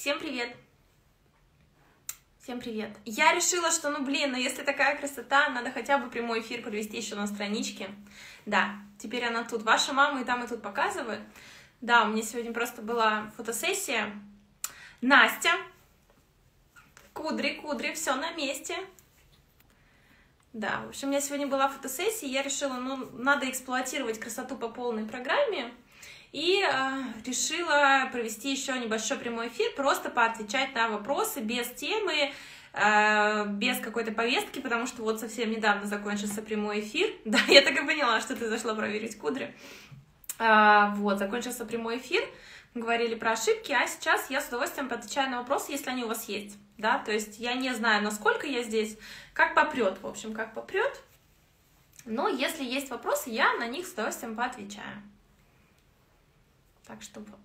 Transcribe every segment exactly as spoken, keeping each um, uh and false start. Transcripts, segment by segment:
Всем привет! Всем привет! Я решила, что, ну блин, ну если такая красота, надо хотя бы прямой эфир провести еще на страничке. Да, теперь она тут. Ваша мама и там, и тут показывает. Да, у меня сегодня просто была фотосессия. Настя. Кудри, кудри, все на месте. Да, в общем, у меня сегодня была фотосессия, я решила, ну, надо эксплуатировать красоту по полной программе. И э, решила провести еще небольшой прямой эфир, просто поотвечать на вопросы без темы, э, без какой-то повестки, потому что вот совсем недавно закончился прямой эфир. Да, я так и поняла, что ты зашла проверить кудри. Э, вот, закончился прямой эфир, говорили про ошибки, а сейчас я с удовольствием отвечаю на вопросы, если они у вас есть. Да, то есть я не знаю, насколько я здесь, как попрет, в общем, как попрет. Но если есть вопросы, я на них с удовольствием поотвечаю. Так что вот.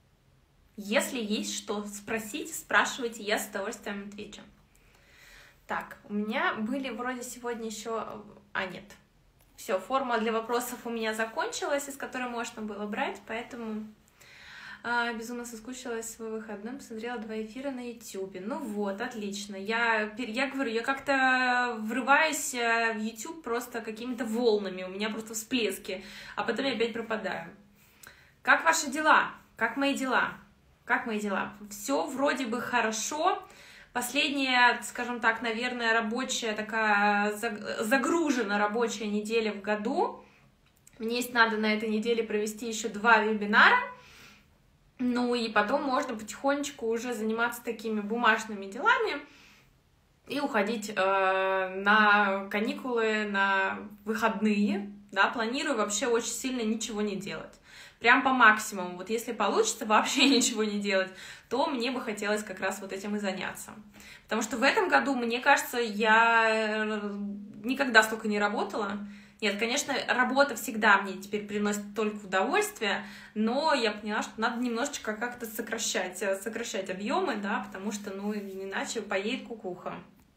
Если есть что спросить, спрашивайте, я с удовольствием отвечу. Так, у меня были вроде сегодня еще... А, нет. Все, форма для вопросов у меня закончилась, из которой можно было брать, поэтому а, безумно соскучилась в свой выходной, посмотрела два эфира на ютубе. Ну вот, отлично. Я, я говорю, я как-то врываюсь в ютуб просто какими-то волнами, у меня просто всплески, а потом я опять пропадаю. Как ваши дела? Как мои дела? Как мои дела? Все вроде бы хорошо. Последняя, скажем так, наверное, рабочая такая загружена рабочая неделя в году. Мне есть надо на этой неделе провести еще два вебинара. Ну и потом можно потихонечку уже заниматься такими бумажными делами и уходить э, на каникулы, на выходные. Да, планирую вообще очень сильно ничего не делать. Прям по максимуму. Вот если получится вообще ничего не делать, то мне бы хотелось как раз вот этим и заняться. Потому что в этом году, мне кажется, я никогда столько не работала. Нет, конечно, работа всегда мне теперь приносит только удовольствие, но я поняла, что надо немножечко как-то сокращать, сокращать объемы, да, потому что, ну, иначе поедет кукуха.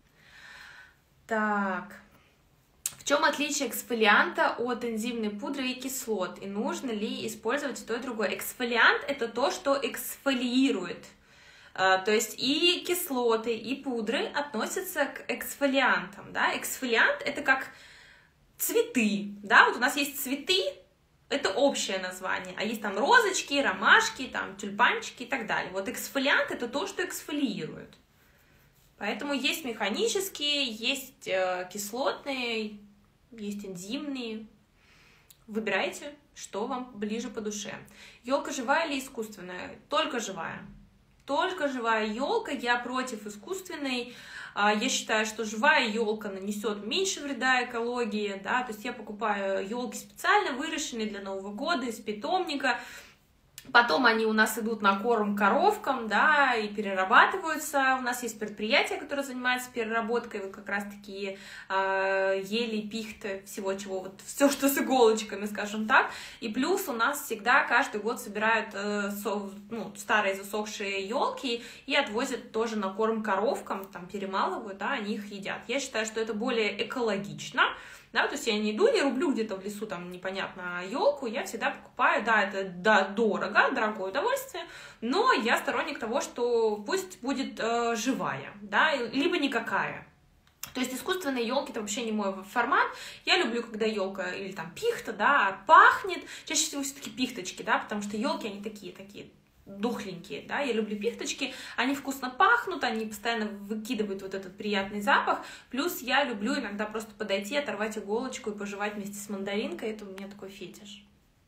Так... В чем отличие эксфолианта от энзимной пудры и кислот? И нужно ли использовать и то, и другое? Эксфолиант – это то, что эксфолиирует. То есть и кислоты, и пудры относятся к эксфолиантам. Да? Эксфолиант – это как цветы. Да? Вот у нас есть цветы, это общее название. А есть там розочки, ромашки, там, тюльпанчики и так далее. Вот эксфолиант – это то, что эксфолиирует. Поэтому есть механические, есть э, кислотные, есть энзимные. Выбирайте, что вам ближе по душе. Елка живая или искусственная? Только живая. Только живая елка. Я против искусственной. Я считаю, что живая елка нанесет меньше вреда экологии. Да? То есть я покупаю елки специально выращенные для Нового года из питомника. Потом они у нас идут на корм коровкам, да, и перерабатываются. У нас есть предприятие, которое занимается переработкой, вот как раз такие э, ели, пихты, всего чего, вот все, что с иголочками, скажем так. И плюс у нас всегда каждый год собирают э, со, ну, старые засохшие елки и отвозят тоже на корм коровкам, там перемалывают, да, они их едят. Я считаю, что это более экологично. Да, то есть я не иду, не рублю где-то в лесу, там, непонятно, елку, я всегда покупаю, да, это да, дорого, дорогое удовольствие, но я сторонник того, что пусть будет э, живая, да, либо никакая. То есть искусственные елки это вообще не мой формат. Я люблю, когда елка или там пихта, да, пахнет, чаще всего все-таки пихточки, да, потому что елки они такие, такие. Дохленькие, да, я люблю пихточки, они вкусно пахнут, они постоянно выкидывают вот этот приятный запах, плюс я люблю иногда просто подойти, оторвать иголочку и пожевать вместе с мандаринкой, это у меня такой фетиш.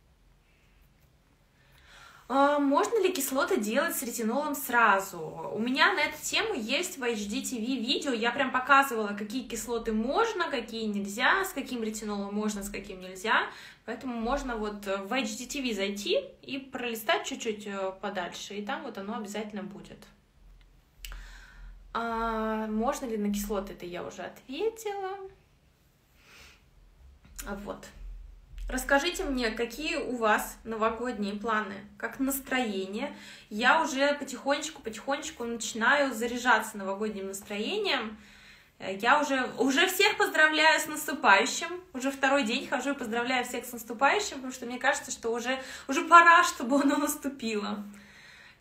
А можно ли кислоты делать с ретинолом сразу? У меня на эту тему есть в эйч ди ти ви видео, я прям показывала, какие кислоты можно, какие нельзя, с каким ретинолом можно, с каким нельзя. Поэтому можно вот в эйч ди ти ви зайти и пролистать чуть-чуть подальше, и там вот оно обязательно будет. А можно ли на кислоты, это я уже ответила. Вот. Расскажите мне, какие у вас новогодние планы, как настроение. Я уже потихонечку-потихонечку начинаю заряжаться новогодним настроением. Я уже, уже всех поздравляю с наступающим. Уже второй день хожу и поздравляю всех с наступающим, потому что мне кажется, что уже, уже пора, чтобы оно наступило.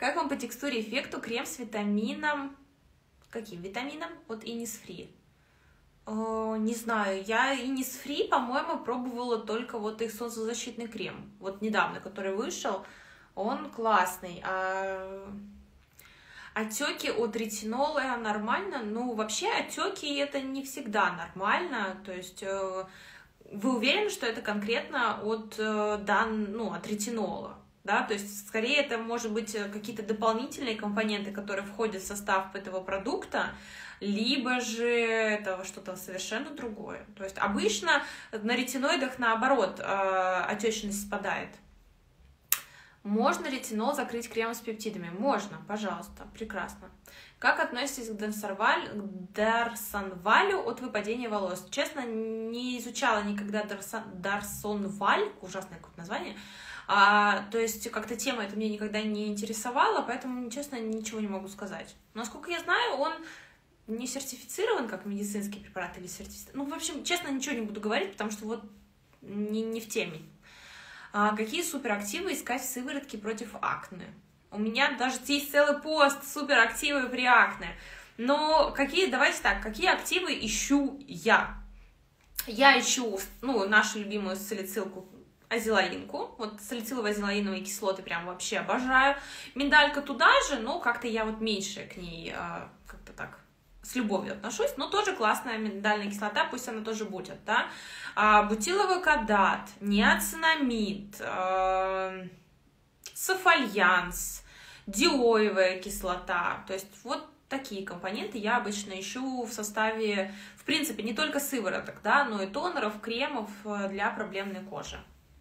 Как вам по текстуре и эффекту крем с витамином? Каким витамином? От Innisfree. О, не знаю, я Innisfree, по-моему, пробовала только вот их солнцезащитный крем. Вот недавно, который вышел, он классный. А... Отеки от ретинола нормально? Ну, вообще отеки это не всегда нормально. То есть вы уверены, что это конкретно от, дан... ну, от ретинола? Да, то есть, скорее, это может быть какие-то дополнительные компоненты, которые входят в состав этого продукта, либо же это что-то совершенно другое. То есть, обычно на ретиноидах, наоборот, отечность спадает. Можно ретинол закрыть кремом с пептидами? Можно, пожалуйста, прекрасно. Как относитесь к Дарсонвалю от выпадения волос? Честно, не изучала никогда Дарсонваль, ужасное какое-то название. А, то есть, как-то тема эта меня никогда не интересовала, поэтому, честно, ничего не могу сказать. Насколько я знаю, он не сертифицирован как медицинский препарат или сертифицирован. Ну, в общем, честно, ничего не буду говорить, потому что вот не, не в теме. А, какие суперактивы искать в сыворотке против акне? У меня даже есть целый пост суперактивы при акне. Но какие, давайте так, какие активы ищу я? Я ищу, ну, нашу любимую салицилку, азелаинку. Вот салицилово-азелаиновые кислоты прям вообще обожаю. Миндалька туда же, но как-то я вот меньше к ней а, как-то так с любовью отношусь. Но тоже классная миндальная кислота, пусть она тоже будет, да. А, бутиловый кадат, ниацинамид, а, софальянс, диоевая кислота. То есть вот такие компоненты я обычно ищу в составе, в принципе, не только сывороток, да, но и тонеров, кремов для проблемной кожи.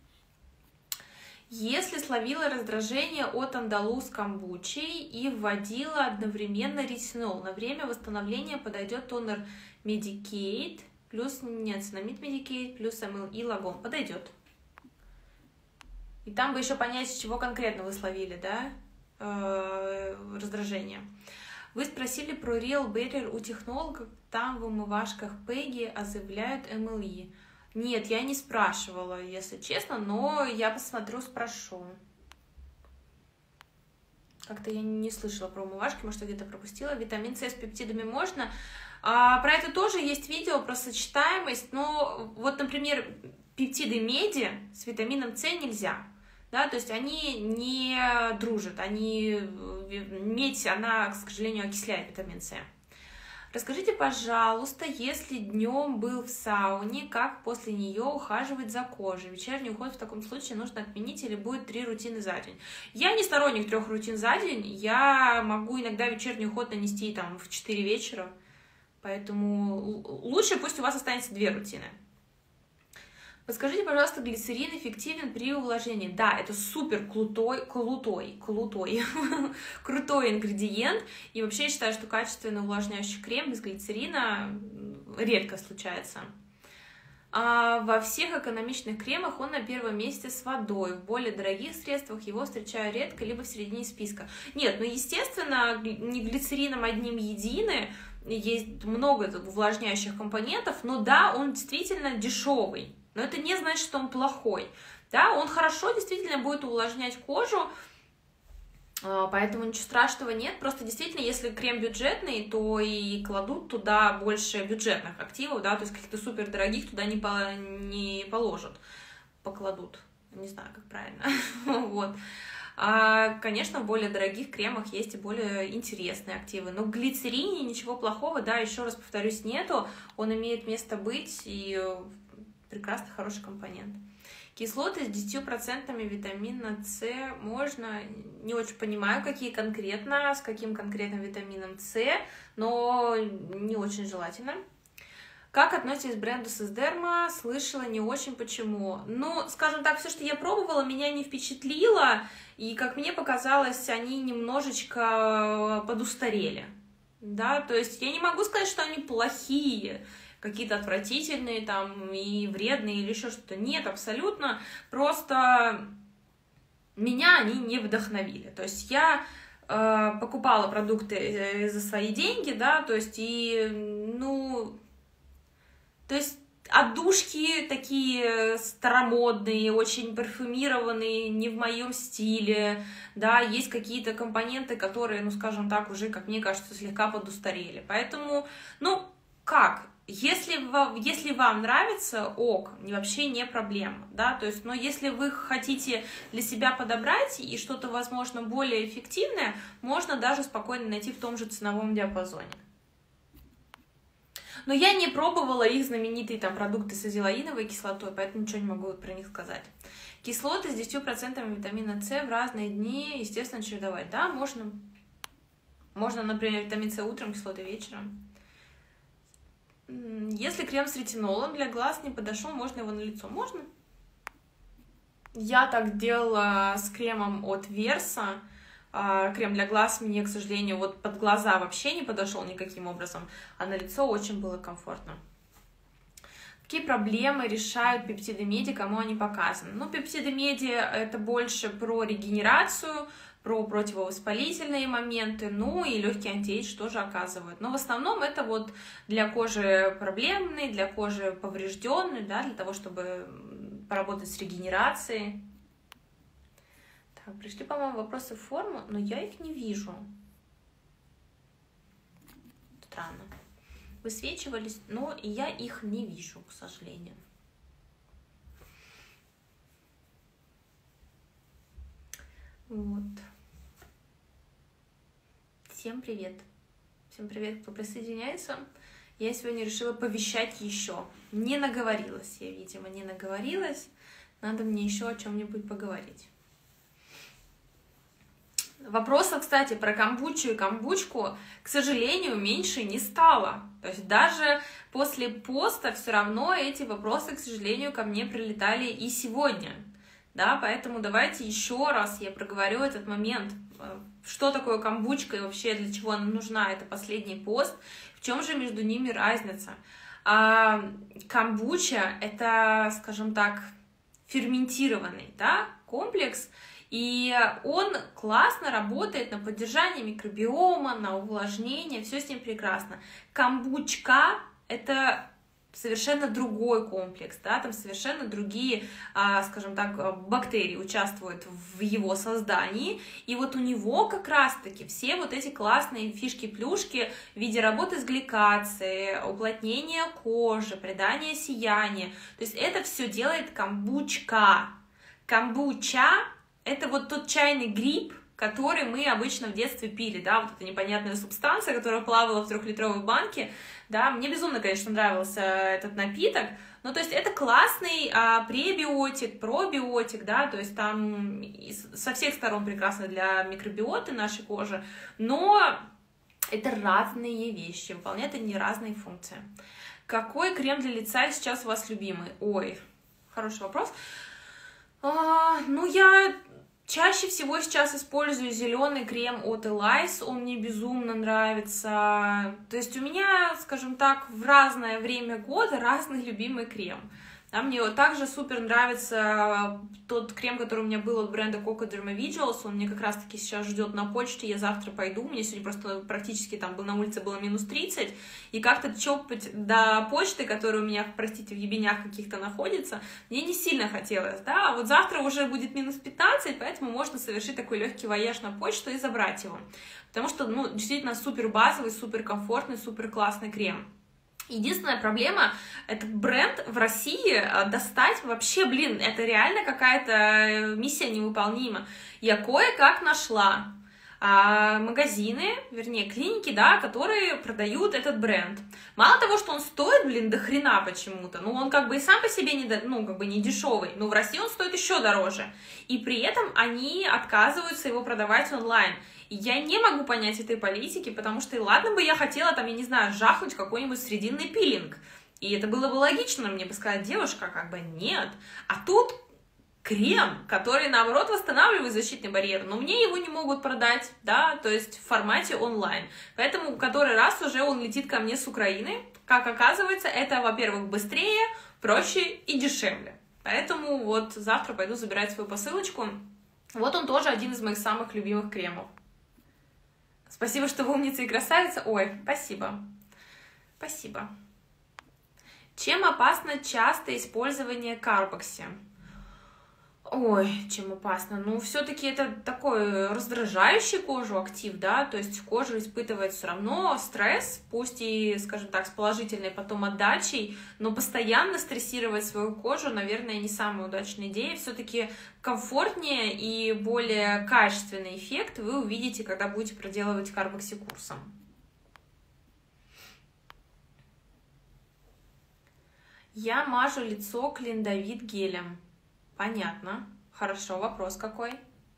Если словила раздражение от андалуз камбучи и вводила одновременно ретинол, на время восстановления подойдет тонер Medicaid плюс ниацинамид Medicaid плюс эм эл и лагом. Подойдет. И там бы еще понять, с чего конкретно вы словили, да, э -э раздражение. Вы спросили про Real Barrier у технологов, там в умывашках Peggy заявляют эм эл и. Нет, я не спрашивала, если честно, но я посмотрю, спрошу. Как-то я не слышала про умывашки, может, я где-то пропустила. Витамин С с пептидами можно. А, про это тоже есть видео, про сочетаемость. Но вот, например, пептиды меди с витамином С нельзя. Да, то есть они не дружат. Они... Медь, она, к сожалению, окисляет витамин С. Расскажите, пожалуйста, если днем был в сауне, как после нее ухаживать за кожей? Вечерний уход в таком случае нужно отменить или будет три рутины за день? Я не сторонник трех рутин за день. Я могу иногда вечерний уход нанести там в четыре вечера. Поэтому лучше пусть у вас останется две рутины. Подскажите, пожалуйста, глицерин эффективен при увлажнении? Да, это супер крутой, крутой, крутой, крутой ингредиент. И вообще я считаю, что качественный увлажняющий крем без глицерина редко случается. А во всех экономичных кремах он на первом месте с водой. В более дорогих средствах его встречаю редко, либо в середине списка. Нет, ну естественно, не глицерином одним едины. Есть много увлажняющих компонентов, но да, он действительно дешевый. Но это не значит, что он плохой. Да, он хорошо действительно будет увлажнять кожу, поэтому ничего страшного нет. Просто действительно, если крем бюджетный, то и кладут туда больше бюджетных активов, да, то есть каких-то супер дорогих туда не, по, не положат, покладут. Не знаю, как правильно. Вот. А, конечно, в более дорогих кремах есть и более интересные активы. Но в глицерине ничего плохого, да, еще раз повторюсь, нету. Он имеет место быть и прекрасный, хороший компонент. Кислоты с десятью процентами витамина С можно, не очень понимаю, какие конкретно, с каким конкретным витамином С, но не очень желательно. Как относитесь к бренду Сесдерма? Слышала, не очень, почему? Ну, скажем так, все, что я пробовала, меня не впечатлило, и, как мне показалось, они немножечко подустарели. Да, то есть я не могу сказать, что они плохие, какие-то отвратительные там и вредные или еще что-то. Нет, абсолютно. Просто меня они не вдохновили. То есть я э, покупала продукты за свои деньги, да, то есть и, ну, то есть Отдушки такие старомодные, очень парфюмированные, не в моем стиле, да, есть какие-то компоненты, которые, ну, скажем так, уже, как мне кажется, слегка подустарели. Поэтому, ну, как? Если, если вам нравится, ок, вообще не проблема, да, то есть, но если вы хотите для себя подобрать и что-то, возможно, более эффективное, можно даже спокойно найти в том же ценовом диапазоне. Но я не пробовала их знаменитые там продукты с азелаиновой кислотой, поэтому ничего не могу про них сказать. Кислоты с десятью процентами витамина С в разные дни, естественно, чередовать. Да, можно. Можно, например, витамин С утром, кислоты вечером. Если крем с ретинолом для глаз не подошел, можно его на лицо? Можно. Я так делала с кремом от Верса. Крем для глаз мне, к сожалению, вот под глаза вообще не подошел никаким образом, а на лицо очень было комфортно. Какие проблемы решают пептиды меди, кому они показаны? Ну, пептиды меди это больше про регенерацию, про противовоспалительные моменты, ну и легкий антиэйдж тоже оказывают. Но в основном это вот для кожи проблемной, для кожи поврежденной, да, для того, чтобы поработать с регенерацией. Так, пришли, по-моему, вопросы в форму, но я их не вижу. Странно. Высвечивались, но я их не вижу, к сожалению. Вот. Всем привет. Всем привет, кто присоединяется. Я сегодня решила повещать еще. Не наговорилась я, видимо, не наговорилась. Надо мне еще о чем-нибудь поговорить. Вопросов, кстати, про камбучу и камбучку, к сожалению, меньше не стало. То есть даже после поста все равно эти вопросы, к сожалению, ко мне прилетали и сегодня. Да, поэтому давайте еще раз я проговорю этот момент. Что такое камбучка и вообще для чего она нужна? Это последний пост. В чем же между ними разница? А, камбуча — это, скажем так, ферментированный, да, комплекс. И он классно работает на поддержание микробиома, на увлажнение, все с ним прекрасно. Камбучка — это совершенно другой комплекс, да, там совершенно другие, скажем так, бактерии участвуют в его создании, и вот у него как раз-таки все вот эти классные фишки-плюшки в виде работы с гликацией, уплотнения кожи, придания сияния, то есть это все делает камбучка. Камбуча — это вот тот чайный гриб, который мы обычно в детстве пили, да, вот эта непонятная субстанция, которая плавала в трехлитровой банке, да, мне безумно, конечно, нравился этот напиток, ну, то есть это классный а, пребиотик, пробиотик, да, то есть там со всех сторон прекрасно для микробиоты нашей кожи, но это разные вещи, выполняют они разные функции. Какой крем для лица сейчас у вас любимый? Ой, хороший вопрос. А, ну, я чаще всего сейчас использую зеленый крем от Элайс, он мне безумно нравится. То есть у меня, скажем так, в разное время года разный любимый крем. Да, мне также супер нравится тот крем, который у меня был от бренда Coco Dermavigilance, он мне как раз-таки сейчас ждет на почте, я завтра пойду, у меня сегодня просто практически там был на улице было минус тридцать, и как-то чопать до почты, которая у меня, простите, в ебенях каких-то находится, мне не сильно хотелось, да, а вот завтра уже будет минус пятнадцать, поэтому можно совершить такой легкий вояж на почту и забрать его, потому что, ну, действительно супер базовый, супер комфортный, супер классный крем. Единственная проблема, этот бренд в России достать вообще, блин, это реально какая-то миссия невыполнима. Я кое-как нашла а, магазины, вернее, клиники, да, которые продают этот бренд. Мало того, что он стоит, блин, до хрена почему-то, ну, он как бы и сам по себе не, ну, как бы не дешевый, но в России он стоит еще дороже. И при этом они отказываются его продавать онлайн. И я не могу понять этой политики, потому что, и ладно бы я хотела, там, я не знаю, жахнуть какой-нибудь срединный пилинг. И это было бы логично, мне бы сказать, девушка, как бы нет. А тут крем, который, наоборот, восстанавливает защитный барьер, но мне его не могут продать, да, то есть в формате онлайн. Поэтому который раз уже он летит ко мне с Украины. Как оказывается, это, во-первых, быстрее, проще и дешевле. Поэтому вот завтра пойду забирать свою посылочку. Вот он тоже один из моих самых любимых кремов. Спасибо, что вы умница и красавица. Ой, спасибо. Спасибо. Чем опасно частое использование карбокси? Ой, чем опасно? Ну, все-таки это такой раздражающий кожу актив, да, то есть кожа испытывает все равно стресс, пусть и, скажем так, с положительной потом отдачей, но постоянно стрессировать свою кожу, наверное, не самая удачная идея. Все-таки комфортнее и более качественный эффект вы увидите, когда будете проделывать карбокси-курсом. Я мажу лицо клиндовит гелем. Понятно. Хорошо, вопрос какой?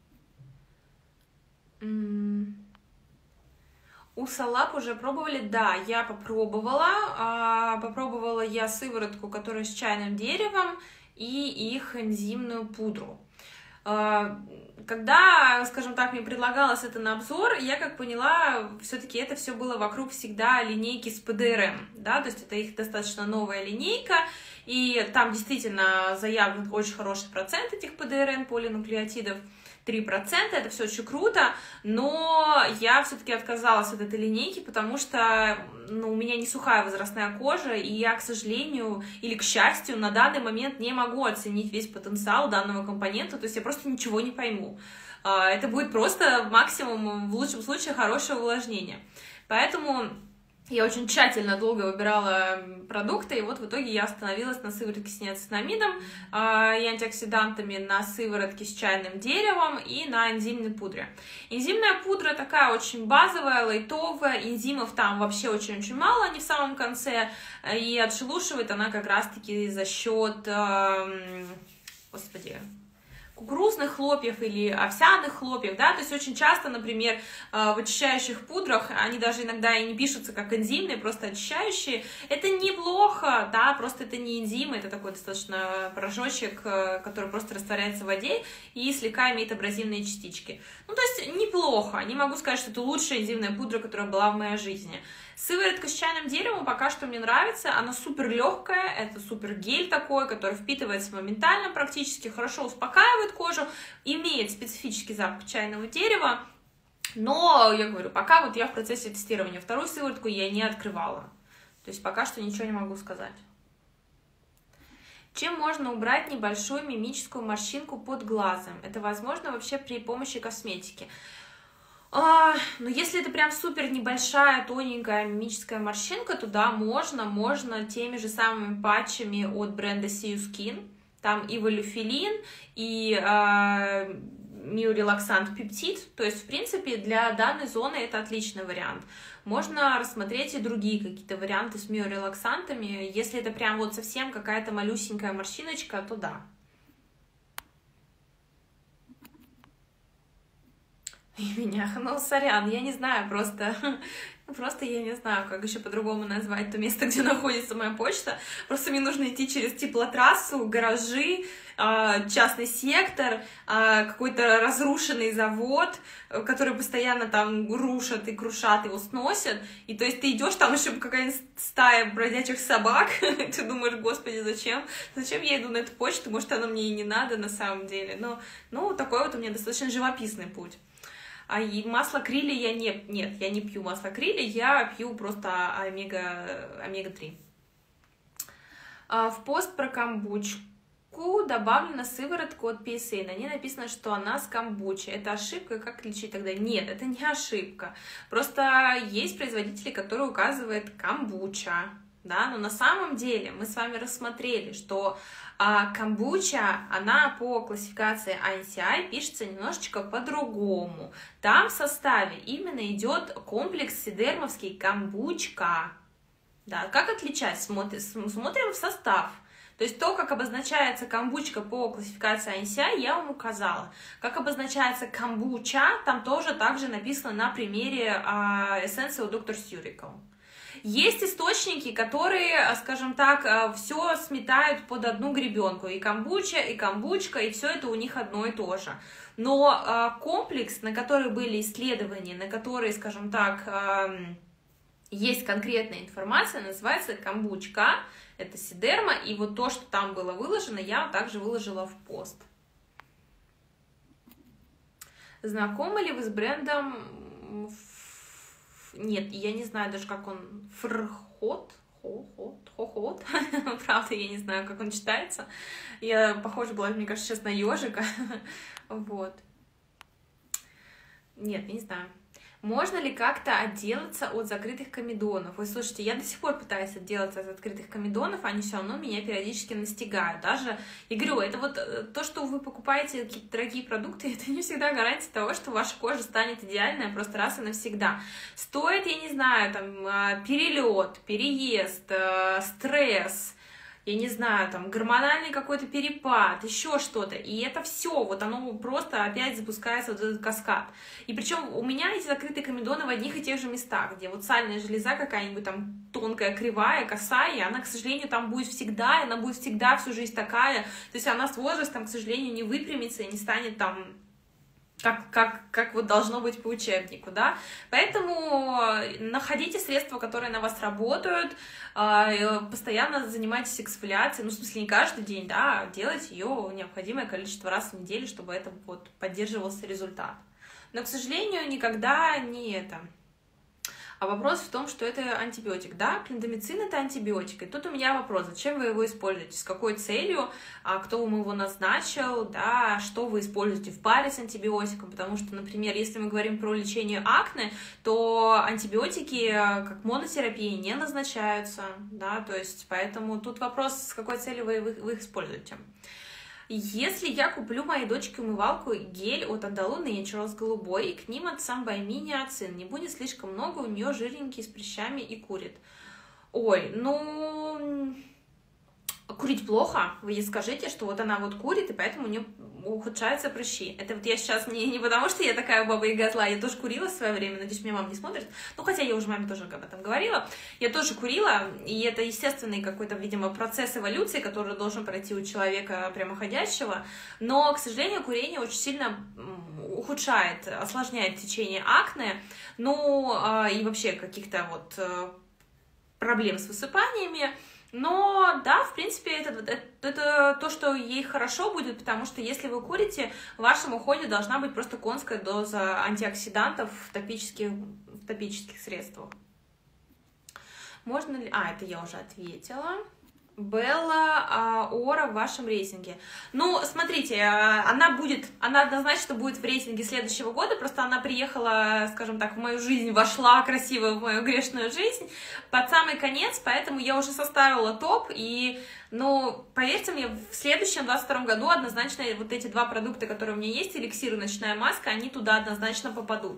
Усалап уже пробовали? Да, я попробовала. А, попробовала я сыворотку, которая с чайным деревом, и их энзимную пудру. А, когда, скажем так, мне предлагалось это на обзор, я как поняла, все-таки это все было вокруг всегда линейки с пэ дэ эр эм, да, то есть это их достаточно новая линейка, и там действительно заявлен очень хороший процент этих пэ дэ эр эм, полинуклеотидов, три процента, это все очень круто, но я все-таки отказалась от этой линейки, потому что ну, у меня не сухая возрастная кожа, и я, к сожалению, или к счастью, на данный момент не могу оценить весь потенциал данного компонента, то есть я просто ничего не пойму. Это будет просто максимум, в лучшем случае, хорошее увлажнение. Поэтому я очень тщательно долго выбирала продукты, и вот в итоге я остановилась на сыворотке с неоцинамидом э, и антиоксидантами, на сыворотке с чайным деревом и на энзимной пудре. Энзимная пудра такая очень базовая, лайтовая, энзимов там вообще очень-очень мало, они в самом конце, и отшелушивает она как раз-таки за счет, э, господи, кукурузных хлопьев или овсяных хлопьев, да, то есть очень часто, например, в очищающих пудрах, они даже иногда и не пишутся как энзимные, просто очищающие, это неплохо, да, просто это не энзимы, это такой достаточно порошочек, который просто растворяется в воде и слегка имеет абразивные частички. Ну, то есть неплохо, не могу сказать, что это лучшая энзимная пудра, которая была в моей жизни. Сыворотка с чайным деревом пока что мне нравится, она супер легкая, это супер гель такой, который впитывается моментально практически, хорошо успокаивает кожу, имеет специфический запах чайного дерева, но, я говорю, пока вот я в процессе тестирования, вторую сыворотку я не открывала, то есть пока что ничего не могу сказать. Чем можно убрать небольшую мимическую морщинку под глазом? Это возможно вообще при помощи косметики? А, ну, если это прям супер небольшая, тоненькая мимическая морщинка, то да, можно, можно теми же самыми патчами от бренда Sea Skin. Там и валюфилин, и э, миорелаксант пептид. То есть, в принципе, для данной зоны это отличный вариант. Можно рассмотреть и другие какие-то варианты с миорелаксантами. Если это прям вот совсем какая-то малюсенькая морщиночка, то да. И меня, ну, сорян, я не знаю, просто, просто я не знаю, как еще по-другому назвать то место, где находится моя почта. Просто мне нужно идти через теплотрассу, гаражи, частный сектор, какой-то разрушенный завод, который постоянно там рушат и крушат, его сносят. И то есть ты идешь, там еще какая-нибудь стая бродячих собак, ты думаешь, господи, зачем? Зачем я иду на эту почту? Может, она мне и не надо на самом деле. Но, ну, такой вот у меня достаточно живописный путь. А и масло крили я не... Нет, я не пью масло крили, я пью просто омега, омега три. А в пост про камбучку добавлена сыворотка от пи эс эй. На ней написано, что она с камбучи. Это ошибка? Как отличить тогда? Нет, это не ошибка. Просто есть производители, которые указывают камбуча. Да? Но на самом деле мы с вами рассмотрели, что а, камбуча, она по классификации ай эн си ай пишется немножечко по-другому. Там в составе именно идет комплекс сидермовский камбучка. Да, как отличать? Смотрим, смотрим в состав. То есть то, как обозначается камбучка по классификации ай эн си ай, я вам указала. Как обозначается камбуча, там тоже также написано на примере а, эссенции у доктор Surgical. Есть источники, которые, скажем так, все сметают под одну гребенку. И камбуча, и камбучка, и все это у них одно и то же. Но комплекс, на который были исследования, на который, скажем так, есть конкретная информация, называется камбучка. Это сидерма, и вот то, что там было выложено, я также выложила в пост. Знакомы ли вы с брендом... Нет, я не знаю даже, как он... Фрхот? Хохот, хохот. Правда, я не знаю, как он читается. Я похожа была, мне кажется, сейчас на ежика. Вот. Нет, я не знаю. Можно ли как-то отделаться от закрытых комедонов? Вы слушайте, я до сих пор пытаюсь отделаться от открытых комедонов, они все равно меня периодически настигают. Даже, я говорю, это вот то, что вы покупаете какие-то дорогие продукты, это не всегда гарантия того, что ваша кожа станет идеальной просто раз и навсегда. Стоит, я не знаю, там, перелет, переезд, стресс, я не знаю, там, гормональный какой-то перепад, еще что-то, и это все, вот оно просто опять запускается вот этот каскад. И причем у меня эти закрытые комедоны в одних и тех же местах, где вот сальная железа какая-нибудь там тонкая, кривая, косая, и она, к сожалению, там будет всегда, и она будет всегда всю жизнь такая, то есть она с возрастом, к сожалению, не выпрямится и не станет там... Как, как, как вот должно быть по учебнику, да, поэтому находите средства, которые на вас работают, постоянно занимайтесь эксфолиацией, ну, в смысле, не каждый день, да, делайте ее необходимое количество раз в неделю, чтобы это вот поддерживался результат, но, к сожалению, никогда не это... А вопрос в том, что это антибиотик. Да, клиндамицин — это антибиотик. И тут у меня вопрос, зачем вы его используете, с какой целью, а кто вам его назначил, да, что вы используете в паре с антибиотиком, потому что, например, если мы говорим про лечение акне, то антибиотики как монотерапия не назначаются, да, то есть поэтому тут вопрос, с какой целью вы, вы, вы их используете. Если я куплю моей дочке умывалку гель от Andalou Naturals голубой, и к ним от Sunby Niacin, не будет слишком много, у нее жирненький, с прыщами и курит. Ой, ну... Курить плохо, вы ей скажите, что вот она вот курит, и поэтому у нее ухудшаются прыщи. Это вот я сейчас не, не потому, что я такая баба-яга зла, я тоже курила в свое время, надеюсь, меня мама не смотрит, ну, хотя я уже маме тоже об этом говорила, я тоже курила, и это естественный какой-то, видимо, процесс эволюции, который должен пройти у человека прямоходящего, но, к сожалению, курение очень сильно ухудшает, осложняет течение акне, ну, и вообще каких-то вот проблем с высыпаниями. Но, да, в принципе, это, это, это то, что ей хорошо будет, потому что если вы курите, в вашем уходе должна быть просто конская доза антиоксидантов в топических, в топических средствах. Можно ли... А, это я уже ответила. Белла Ора в вашем рейтинге. Ну, смотрите, она будет, она однозначно будет в рейтинге следующего года, просто она приехала, скажем так, в мою жизнь, вошла красиво в мою грешную жизнь под самый конец, поэтому я уже составила топ, и, ну, поверьте мне, в следующем двадцать втором году однозначно вот эти два продукта, которые у меня есть, эликсир и ночная маска, они туда однозначно попадут.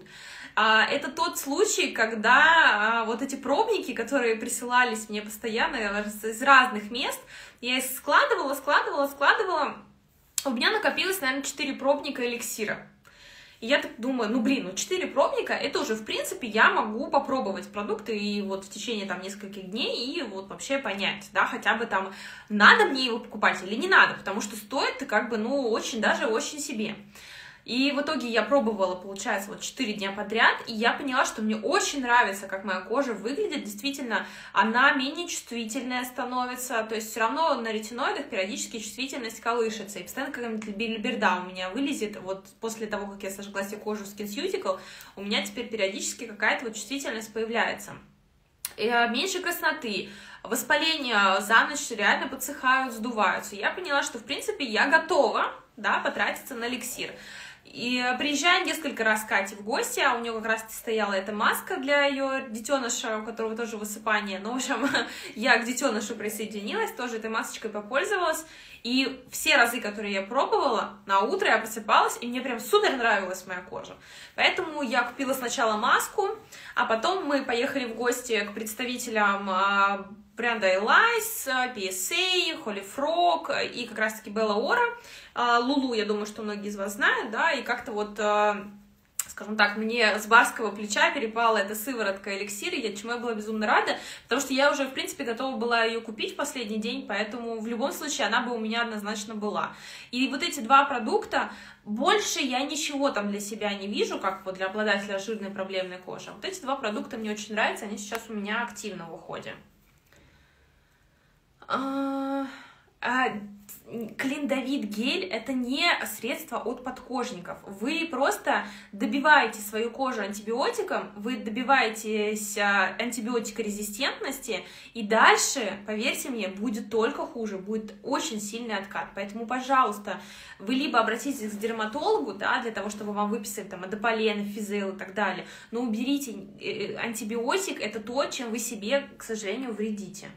Это тот случай, когда вот эти пробники, которые присылались мне постоянно из разных мест, я их складывала, складывала, складывала, у меня накопилось, наверное, четыре пробника эликсира. И я так думаю, ну, блин, ну, четыре пробника, это уже, в принципе, я могу попробовать продукты и вот в течение, там, нескольких дней и вот вообще понять, да, хотя бы там, надо мне его покупать или не надо, потому что стоит, как бы, ну, очень, даже очень себе. И в итоге я пробовала, получается, вот четыре дня подряд, и я поняла, что мне очень нравится, как моя кожа выглядит. Действительно, она менее чувствительная становится, то есть все равно на ретиноидах периодически чувствительность колышется. И постоянно какая-нибудь либерда у меня вылезет, вот после того, как я сожгла себе кожу в SkinCeutical, у меня теперь периодически какая-то вот чувствительность появляется. И меньше красноты, воспаления за ночь реально подсыхают, сдуваются. Я поняла, что, в принципе, я готова, да, потратиться на эликсир. И приезжая несколько раз к Кате в гости, а у нее как раз стояла эта маска для ее детеныша, у которого тоже высыпание. Ну, в общем, я к детенышу присоединилась, тоже этой масочкой попользовалась. И все разы, которые я пробовала, на утро я просыпалась, и мне прям супер нравилась моя кожа. Поэтому я купила сначала маску, а потом мы поехали в гости к представителям бренда Elize, пи эс эй, Holy Frog и как раз-таки Bella Ora. Лулу, я думаю, что многие из вас знают, да, и как-то вот, скажем так, мне с барского плеча перепала эта сыворотка эликсира, я, чему я была безумно рада, потому что я уже, в принципе, готова была ее купить в последний день, поэтому в любом случае она бы у меня однозначно была. И вот эти два продукта, больше я ничего там для себя не вижу, как вот для обладателя жирной проблемной кожи. Вот эти два продукта мне очень нравятся, они сейчас у меня активно в уходе. А, а, Клиндовит гель — это не средство от подкожников. Вы просто добиваете свою кожу антибиотиком, вы добиваетесь антибиотикорезистентности, и дальше, поверьте мне, будет только хуже, будет очень сильный откат. Поэтому, пожалуйста, вы либо обратитесь к дерматологу, да, для того, чтобы вам выписали там адополен, физел и так далее, но уберите антибиотик, это то, чем вы себе, к сожалению, вредите.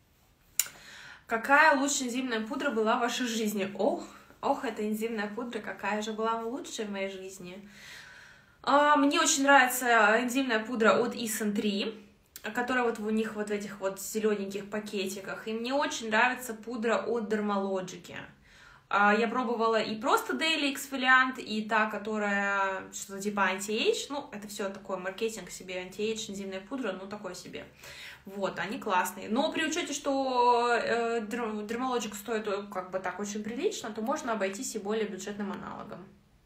Какая лучшая энзимная пудра была в вашей жизни? Ох, ох, эта энзимная пудра, какая же была лучшая в моей жизни. А, мне очень нравится энзимная пудра от Isen три, которая вот у них вот в этих вот зелененьких пакетиках. И мне очень нравится пудра от Dermalogic. А, я пробовала и просто Daily Exfoliant, и та, которая что-то типа Anti-Age. Ну, это все такое, маркетинг себе, Anti-Age, энзимная пудра, ну, такое себе. Вот, они классные. Но при учете, что э, Dermalogic стоит как бы так очень прилично, то можно обойтись и более бюджетным аналогом.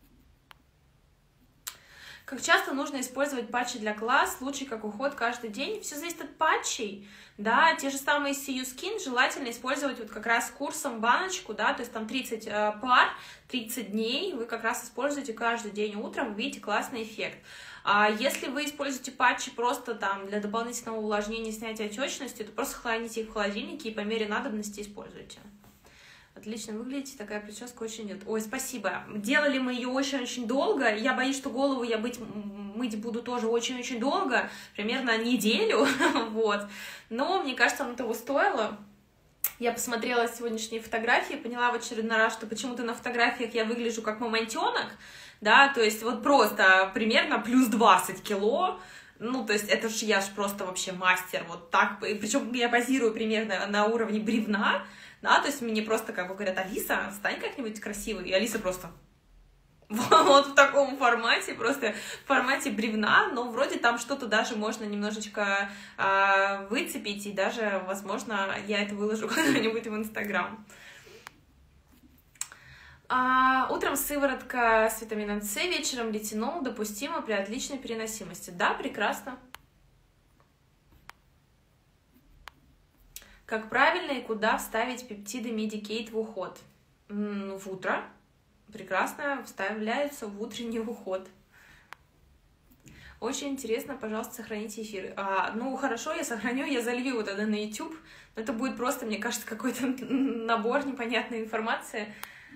Как часто нужно использовать патчи для глаз? Лучше как уход каждый день? Все зависит от патчей. Да, те же самые си ю Skin желательно использовать вот как раз курсом баночку, да, то есть там тридцать э, пар, тридцать дней, вы как раз используете каждый день утром, вы видите классный эффект. А если вы используете патчи просто там для дополнительного увлажнения, снятия отечности, то просто храните их в холодильнике и по мере надобности используйте. Отлично выглядите, такая прическа очень идет. Ой, спасибо. Делали мы ее очень-очень долго. Я боюсь, что голову я быть, мыть буду тоже очень-очень долго, примерно неделю, вот. Но мне кажется, оно того стоило. Я посмотрела сегодняшние фотографии, поняла в очередной раз, что почему-то на фотографиях я выгляжу как мамонтенок, да, то есть вот просто примерно плюс двадцать кило, ну, то есть это же я же просто вообще мастер, вот так, причем я позирую примерно на уровне бревна, да, то есть мне просто как бы говорят: Алиса, стань как-нибудь красивой, и Алиса просто вот в таком формате, просто в формате бревна, но вроде там что-то даже можно немножечко э, выцепить, и даже, возможно, я это выложу когда-нибудь в Инстаграм. А, утром сыворотка с витамином С, вечером ретинол допустимо при отличной переносимости. Да, прекрасно. Как правильно и куда вставить пептиды Medik8 в уход? В утро. Прекрасно вставляются в утренний уход. Очень интересно, пожалуйста, сохраните эфир. А, ну, хорошо, я сохраню, я залью вот это на YouTube. Но это будет просто, мне кажется, какой-то набор непонятной информации.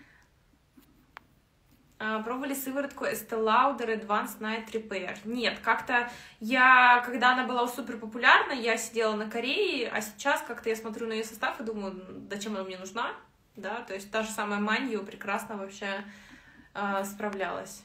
А, пробовали сыворотку Estee Lauder Advanced Night Repair? Нет, как-то я, когда она была супер популярна, я сидела на Корее, а сейчас как-то я смотрю на ее состав и думаю, зачем она мне нужна? Да, то есть та же самая Манью прекрасно вообще э, справлялась.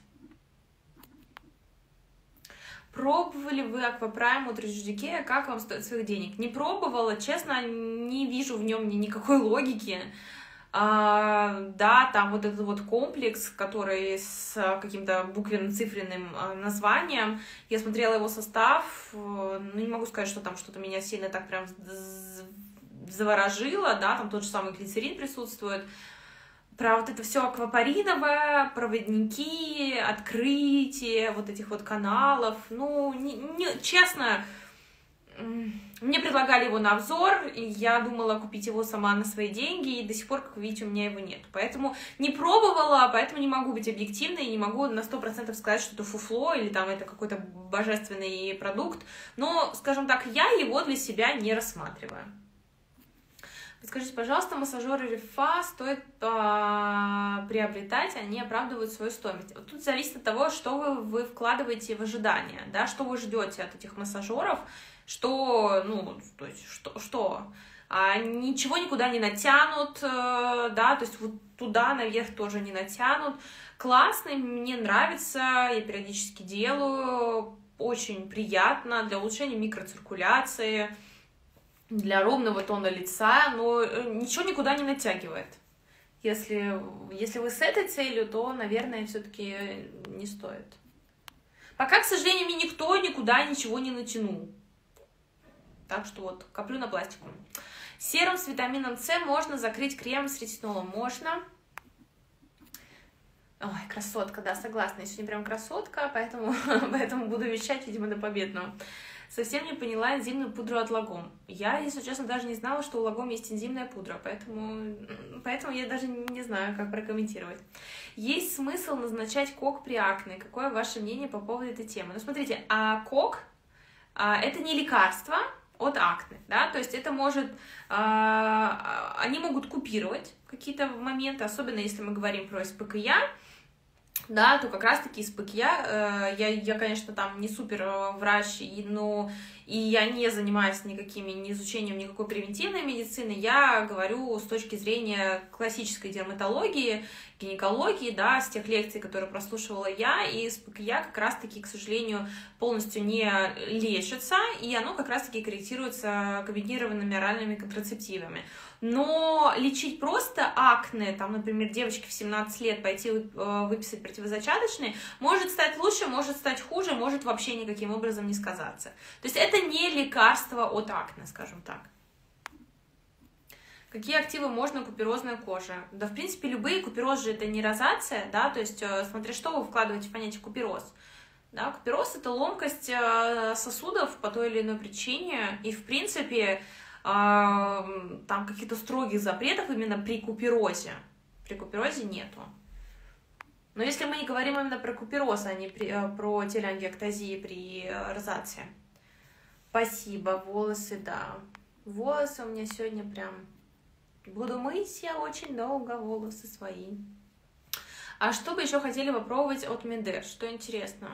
Пробовали вы Аквапрайм от Рич ди кей? Как вам стоит своих денег? Не пробовала, честно, не вижу в нем ни никакой логики. А, да, там вот этот вот комплекс, который с каким-то буквенно-цифренным названием. Я смотрела его состав, ну, не могу сказать, что там что-то меня сильно так прям заворожило, да, там тот же самый глицерин присутствует. Про вот это все аквапариновое, проводники, открытие вот этих вот каналов, ну, не, не, честно, мне предлагали его на обзор, и я думала купить его сама на свои деньги, и до сих пор, как вы видите, у меня его нет. Поэтому не пробовала, поэтому не могу быть объективной, не могу на сто процентов сказать, что это фуфло, или там это какой-то божественный продукт, но, скажем так, я его для себя не рассматриваю. Скажите, пожалуйста, массажеры Рефа стоит а, приобретать, они оправдывают свою стоимость. Вот тут зависит от того, что вы, вы вкладываете в ожидания, да, что вы ждете от этих массажеров, что, ну, то есть, что, что? А, ничего никуда не натянут, да, то есть вот туда наверх тоже не натянут. Классный, мне нравится, я периодически делаю, очень приятно для улучшения микроциркуляции, для ровного тона лица, но ничего никуда не натягивает. Если, если вы с этой целью, то, наверное, все-таки не стоит. Пока, к сожалению, мне никто никуда ничего не натянул. Так что вот, коплю на пластику. Серум с витамином С можно закрыть кремом с ретинолом? Можно. Ой, красотка, да, согласна. Я сегодня прям красотка, поэтому, поэтому буду вещать, видимо, до победного. Совсем не поняла энзимную пудру от Лагом. Я, если честно, даже не знала, что у Лагом есть энзимная пудра, поэтому, поэтому я даже не знаю, как прокомментировать. Есть смысл назначать кок при акне? Какое ваше мнение по поводу этой темы? Ну, смотрите, а кок а, это не лекарство от акне, да, то есть это может, а, они могут купировать какие-то моменты, особенно если мы говорим про СПКЯ, да, то как раз-таки из ПКЯ, э, я, я, конечно, там не супер врач, и, но и я не занимаюсь никакими, не изучением никакой превентивной медицины, я говорю с точки зрения классической дерматологии, гинекологии, да, с тех лекций, которые прослушивала я, и из ПКЯ как раз-таки, к сожалению, полностью не лечится, и оно как раз-таки корректируется комбинированными оральными контрацептивами. Но лечить просто акне, там, например, девочке в семнадцать лет пойти выписать противозачаточные, может стать лучше, может стать хуже, может вообще никаким образом не сказаться. То есть это не лекарство от акне, скажем так. Какие активы можно у куперозной кожи? Да, в принципе, любые. Купероз же это не розация, да, то есть смотря что вы вкладываете в понятие купероз. Да, купероз это ломкость сосудов по той или иной причине, и в принципе там каких-то строгих запретов именно при куперозе. При куперозе нету. Но если мы не говорим именно про купероз, а не при, про телеангиэктазии при розации. Спасибо. Волосы, да. Волосы у меня сегодня прям... Буду мыть я очень долго волосы свои. А что бы еще хотели попробовать от Меде? Что интересно?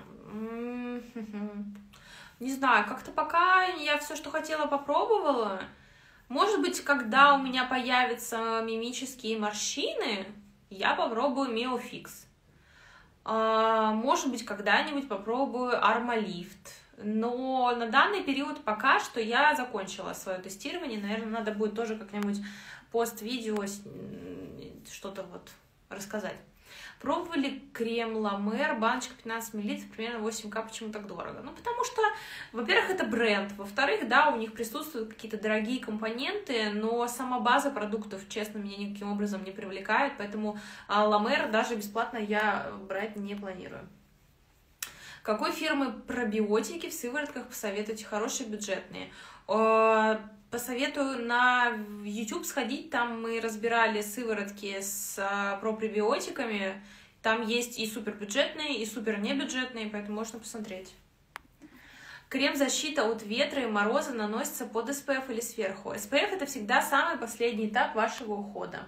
Не знаю, как-то пока я все, что хотела, попробовала. Может быть, когда у меня появятся мимические морщины, я попробую Миофикс. Может быть, когда-нибудь попробую Армалифт. Но на данный период пока что я закончила свое тестирование. Наверное, надо будет тоже как-нибудь пост-видео что-то вот рассказать. Пробовали крем La Mer, баночка пятнадцать миллилитров, примерно восемь ка, почему так дорого? Ну, потому что, во-первых, это бренд, во-вторых, да, у них присутствуют какие-то дорогие компоненты, но сама база продуктов, честно, меня никаким образом не привлекает, поэтому La Mer даже бесплатно я брать не планирую. Какой фирмы пробиотики в сыворотках посоветуете? Хорошие, бюджетные? Посоветую на YouTube сходить, там мы разбирали сыворотки с пробиотиками, там есть и супербюджетные, и супер небюджетные, поэтому можно посмотреть. Крем-защита от ветра и мороза наносится под эс пэ эф или сверху? эс пэ эф это всегда самый последний этап вашего ухода.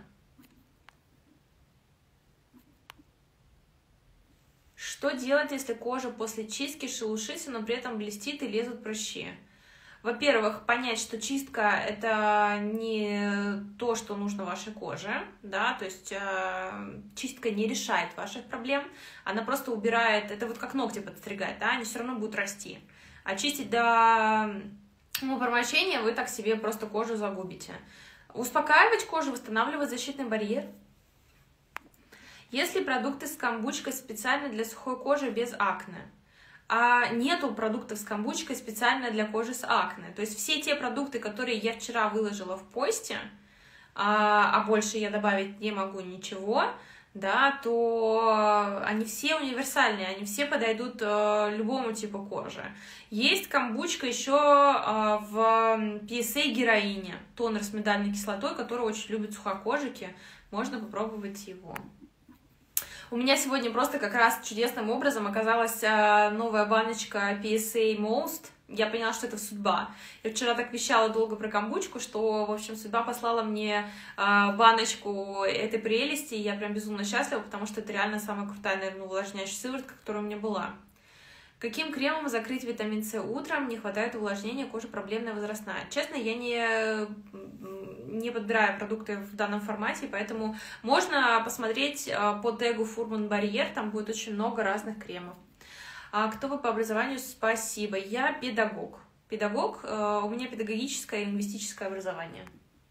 Что делать, если кожа после чистки шелушится, но при этом блестит и лезут прыщи? Во-первых, понять, что чистка – это не то, что нужно вашей коже, да, то есть э, чистка не решает ваших проблем, она просто убирает, это вот как ногти подстригать, да, они все равно будут расти. Очистить до умопомрачения вы так себе просто кожу загубите. Успокаивать кожу, восстанавливать защитный барьер. Есть ли продукты с камбучкой специально для сухой кожи без акне? А нету продуктов с камбучкой специально для кожи с акне. То есть все те продукты, которые я вчера выложила в посте, а, а больше я добавить не могу ничего, да, то они все универсальные, они все подойдут а, любому типу кожи. Есть камбучка еще а, в пи эс эй-героине, тонер с миндальной кислотой, который очень любят сухокожики, можно попробовать его. У меня сегодня просто как раз чудесным образом оказалась новая баночка пи эс эй Most. Я поняла, что это судьба. Я вчера так вещала долго про камбучку, что, в общем, судьба послала мне баночку этой прелести, и я прям безумно счастлива, потому что это реально самая крутая, наверное, увлажняющая сыворотка, которая у меня была. Каким кремом закрыть витамин С утром? Не хватает увлажнения, кожа проблемная, возрастная. Честно, я не, не подбираю продукты в данном формате, поэтому можно посмотреть по тегу Furman Barrier, там будет очень много разных кремов. А кто вы по образованию? Спасибо. Я педагог. Педагог, у меня педагогическое и лингвистическое образование.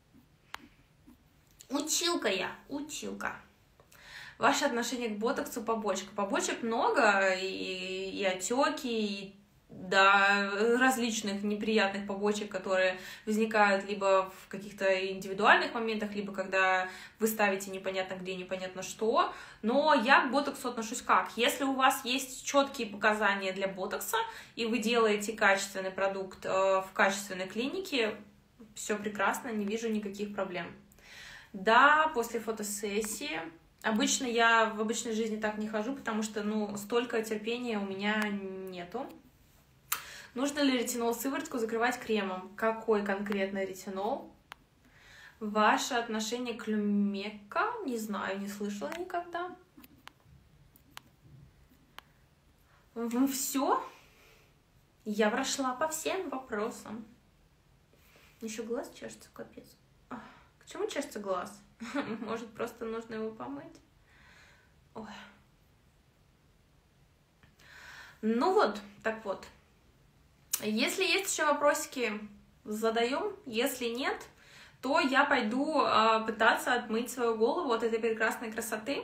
Училка я, училка. Ваше отношение к ботоксу, побочка. Побочек много, и, и отеки, и до различных неприятных побочек, которые возникают либо в каких-то индивидуальных моментах, либо когда вы ставите непонятно где, непонятно что. Но я к ботоксу отношусь как? Если у вас есть четкие показания для ботокса, и вы делаете качественный продукт в качественной клинике, все прекрасно, не вижу никаких проблем. Да, после фотосессии. Обычно я в обычной жизни так не хожу, потому что, ну, столько терпения у меня нету. Нужно ли ретинол-сыворотку закрывать кремом? Какой конкретно ретинол? Ваше отношение к Люмека? Не знаю, не слышала никогда. Все. Я прошла по всем вопросам. Еще глаз чешется, капец. К чему чешется глаз? Может, просто нужно его помыть? Ой. Ну вот, так вот. Если есть еще вопросики, задаем. Если нет, то я пойду э, пытаться отмыть свою голову от этой прекрасной красоты.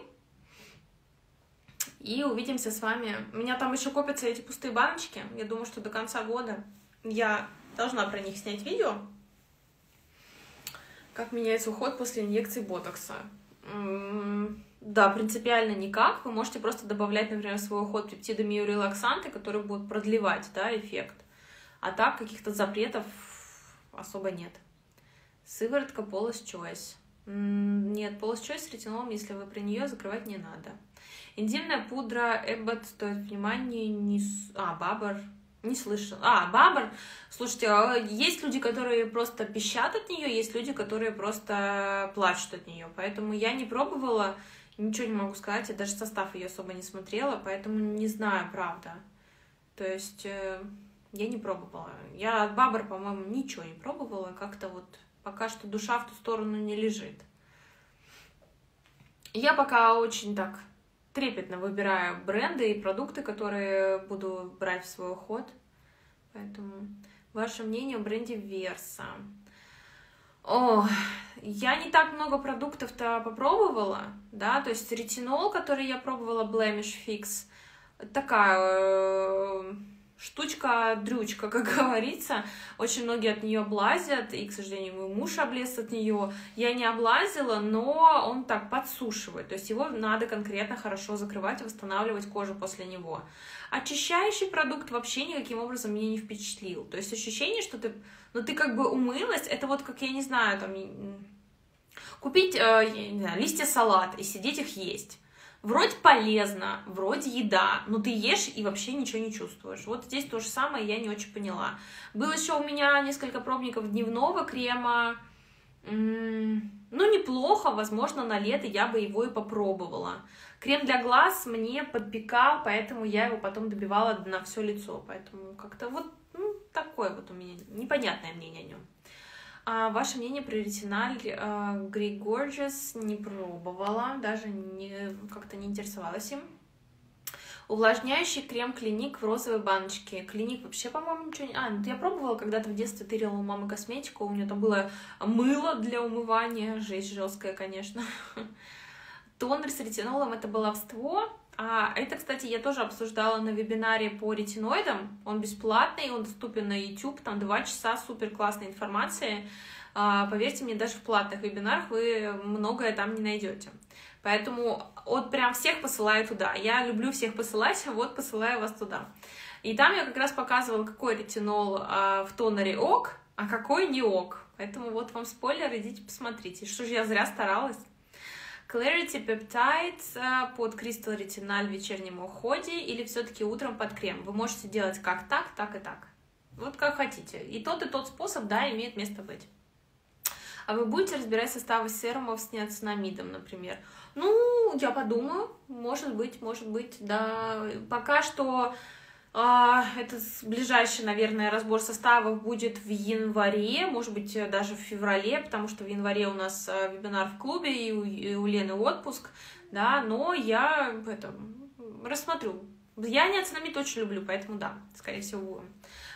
И увидимся с вами. У меня там еще копятся эти пустые баночки. Я думаю, что до конца года я должна про них снять видео. Как меняется уход после инъекции ботокса. М-м- да, принципиально никак. Вы можете просто добавлять, например, в свой уход пептидами и релаксанты, которые будут продлевать, да, эффект. А так каких-то запретов особо нет. Сыворотка Paula's Choice. Нет, Paula's Choice с ретинолом, если вы при нее, закрывать не надо. Интимная пудра Эббот стоит внимания. Не... А, Бабр. Не слышал. А, Бабр. Слушайте, есть люди, которые просто пищат от нее, есть люди, которые просто плачут от нее. Поэтому я не пробовала, ничего не могу сказать. Я даже состав ее особо не смотрела, поэтому не знаю, правда. То есть... Я не пробовала. Я от Бабр, по-моему, ничего не пробовала. Как-то вот пока что душа в ту сторону не лежит. Я пока очень так трепетно выбираю бренды и продукты, которые буду брать в свой уход. Поэтому ваше мнение о бренде Верса. О, я не так много продуктов-то попробовала, да, то есть ретинол, который я пробовала, Blemish Fix, такая... штучка-дрючка, как говорится. Очень многие от нее облазят, и, к сожалению, мой муж облез от нее. Я не облазила, но он так подсушивает. То есть его надо конкретно хорошо закрывать и восстанавливать кожу после него. Очищающий продукт вообще никаким образом меня не впечатлил. То есть ощущение, что ты, ну, ты как бы умылась, это вот как, я не знаю, там, купить э, не знаю, листья салата и сидеть их есть. Вроде полезно, вроде еда, но ты ешь и вообще ничего не чувствуешь. Вот здесь то же самое я не очень поняла. Было еще у меня несколько пробников дневного крема. Ну, неплохо, возможно, на лето я бы его и попробовала. Крем для глаз мне подпекал, поэтому я его потом добивала на все лицо. Поэтому как-то вот, ну, такое вот у меня непонятное мнение о нем. А ваше мнение про ретиналь uh, Greek Gorgeous не пробовала, даже не, как-то не интересовалась им. Увлажняющий крем Клиник в розовой баночке. Клиник вообще, по-моему, ничего не... А, ну, я пробовала, когда-то в детстве тырила у мамы косметику, у нее там было мыло для умывания, жесть жесткая, конечно. Тонер с ретинолом — это баловство. А это, кстати, я тоже обсуждала на вебинаре по ретиноидам. Он бесплатный, он доступен на YouTube, там два часа супер классной информации. А, поверьте мне, даже в платных вебинарах вы многое там не найдете. Поэтому вот прям всех посылаю туда. Я люблю всех посылать, вот посылаю вас туда. И там я как раз показывала, какой ретинол а, в тонере ок, а какой не ок. Поэтому вот вам спойлер, идите посмотрите. Что же я зря старалась. Clarity Peptide под Crystal Retinal в вечернем уходе или все-таки утром под крем. Вы можете делать как так, так и так. Вот как хотите. И тот, и тот способ, да, имеет место быть. А вы будете разбирать составы серумов с неоцинамидом, например? Ну, я подумаю. Может быть, может быть, да. Пока что э, этот ближайший, наверное, разбор составов будет в январе, может быть, даже в феврале, потому что в январе у нас вебинар в клубе, и у, и у Лены отпуск, да, но я это, рассмотрю. Я неоцинамид очень люблю, поэтому да, скорее всего, будем.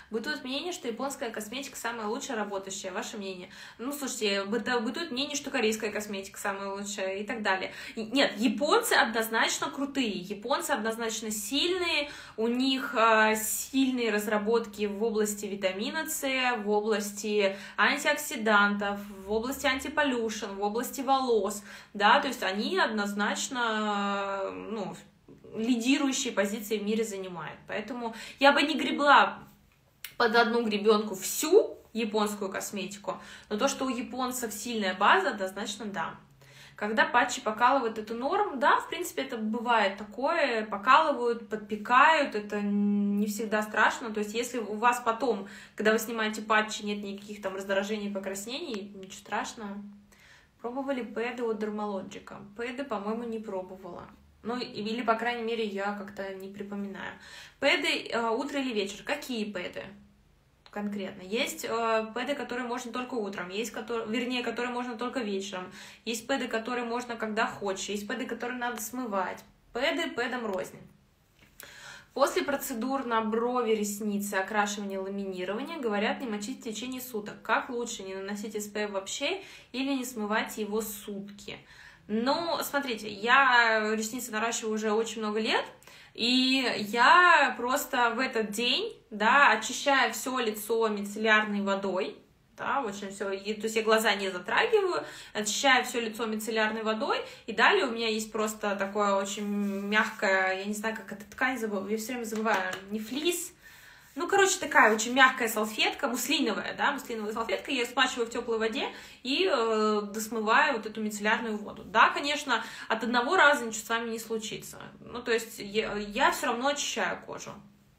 Бытует мнение, что японская косметика самая лучшая работающая. Ваше мнение? Ну, слушайте, бытует мнение, что корейская косметика самая лучшая и так далее. Нет, японцы однозначно крутые, японцы однозначно сильные, у них э, сильные разработки в области витамина С, в области антиоксидантов, в области антиполюшн, в области волос, да, то есть они однозначно, э, ну, лидирующие позиции в мире занимают. Поэтому я бы не гребла под одну гребенку всю японскую косметику, но то, что у японцев сильная база, однозначно да. Когда патчи покалывают эту норму, да, в принципе, это бывает такое, покалывают, подпекают, это не всегда страшно, то есть если у вас потом, когда вы снимаете патчи, нет никаких там раздражений, покраснений, ничего страшного. Пробовали пэды от Dermalogica? Пэды, по-моему, не пробовала. Ну, или, по крайней мере, я как-то не припоминаю. Пэды э, утро или вечер? Какие пэды конкретно? Есть э, пэды, которые можно только утром, есть, которые, вернее, которые можно только вечером. Есть пэды, которые можно когда хочешь, есть пэды, которые надо смывать. Пэды пэдам рознь. После процедур на брови, ресницы, окрашивания, ламинирования говорят не мочить в течение суток. Как лучше, не наносить эс пэ эф вообще или не смывать его сутки? Ну, смотрите, я ресницы наращиваю уже очень много лет, и я просто в этот день, да, очищаю все лицо мицеллярной водой, да, очень все, и, то есть я глаза не затрагиваю, очищаю все лицо мицеллярной водой, и далее у меня есть просто такое очень мягкое, я не знаю, как эта ткань, забыла, я все время забываю, не флис, ну, короче, такая очень мягкая салфетка, муслиновая, да, муслиновая салфетка, я ее смачиваю в теплой воде и э, досмываю вот эту мицеллярную воду. Да, конечно, от одного раза ничего с вами не случится, ну, то есть я, я все равно очищаю кожу.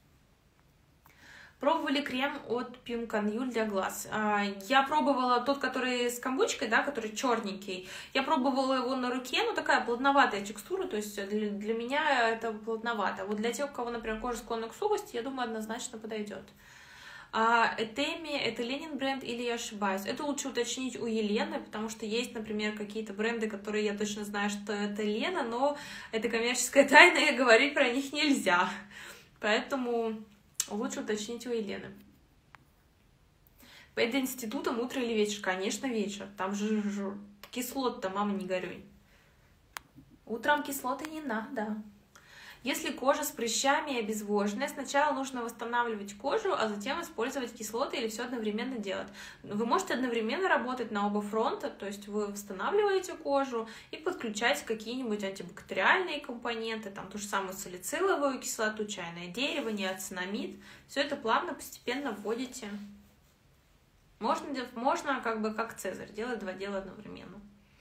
Пробовали крем от Пинканюль для глаз. Я пробовала тот, который с камбучкой, да, который черненький. Я пробовала его на руке, ну такая плотноватая текстура, то есть для, для меня это плотновато. Вот для тех, у кого, например, кожа склонна к сухости, я думаю, однозначно подойдет. Этеми, это Ленин бренд или я ошибаюсь? Это лучше уточнить у Елены, потому что есть, например, какие-то бренды, которые я точно знаю, что это Лена, но это коммерческая тайна, и говорить про них нельзя. Поэтому лучше уточнить у Елены. Перед институтом утро или вечер? Конечно, вечер. Там же кислот-то, мама, не горюй. Утром кислоты не надо. Если кожа с прыщами и обезвоженная, сначала нужно восстанавливать кожу, а затем использовать кислоты или все одновременно делать. Вы можете одновременно работать на оба фронта, то есть вы восстанавливаете кожу и подключаете какие-нибудь антибактериальные компоненты, там ту же самую салициловую кислоту, чайное дерево, неоцинамид. Все это плавно, постепенно вводите. Можно, можно как бы как Цезарь, делать два дела одновременно.